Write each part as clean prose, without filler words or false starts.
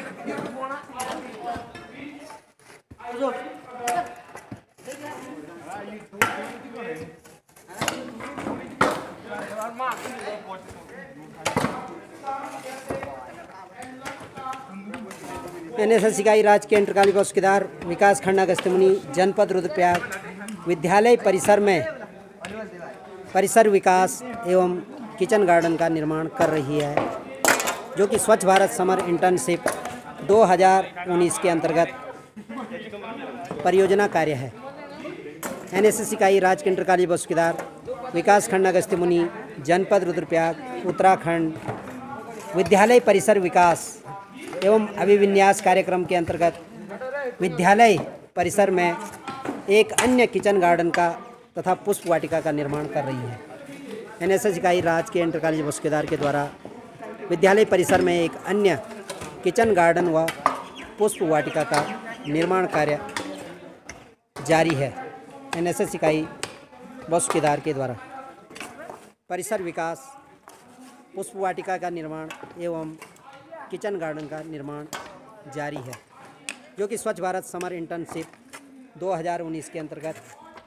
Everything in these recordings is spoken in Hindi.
NSS इकाई राजकीय इंटर कॉलेज बसुकेदार विकास खंड अगस्त्यमुनि जनपद रुद्रप्रयाग विद्यालय परिसर में परिसर विकास एवं किचन गार्डन का निर्माण कर रही है, जो कि स्वच्छ भारत समर इंटर्नशिप 2019 के अंतर्गत परियोजना कार्य है। NSS इकाई राजकीय इंटर कॉलेज बसुकेदार विकास खंड अगस्त्यमुनि जनपद रुद्रप्रयाग उत्तराखंड विद्यालय परिसर विकास एवं अभिविन्यास कार्यक्रम के अंतर्गत विद्यालय परिसर में एक अन्य किचन गार्डन का तथा पुष्प वाटिका का निर्माण कर रही है। NSS इकाई राजकीय इंटर कॉलेज बसुकेदार के द्वारा विद्यालय परिसर में एक अन्य किचन गार्डन व पुष्प वाटिका का निर्माण कार्य जारी है। NSS इकाई बसुकेदार के द्वारा परिसर विकास, पुष्प वाटिका का निर्माण एवं किचन गार्डन का निर्माण जारी है, जो कि स्वच्छ भारत समर इंटर्नशिप 2019 के अंतर्गत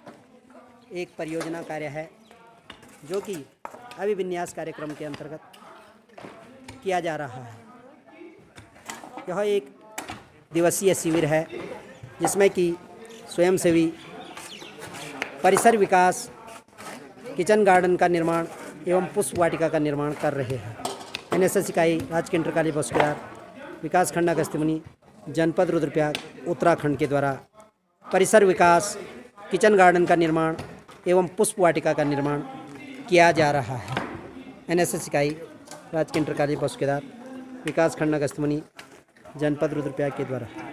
एक परियोजना कार्य है, जो कि अभिविन्यास कार्यक्रम के अंतर्गत किया जा रहा है। यह एक दिवसीय शिविर है, जिसमें कि स्वयंसेवी परिसर विकास, किचन गार्डन का निर्माण एवं पुष्प वाटिका का निर्माण कर रहे हैं। NSS इकाई राजकीय इंटर कॉलेज बसुकेदार विकास खंड अगस्त्यमुनि जनपद रुद्रप्रयाग उत्तराखंड के द्वारा परिसर विकास, किचन गार्डन का निर्माण एवं पुष्प वाटिका का निर्माण किया जा रहा है। NSS इकाई राजकीय इंटर कॉलेज बसुकेदार विकास खंड अगस्त्यमुनि जनपद रुद्रप्रयाग के द्वारा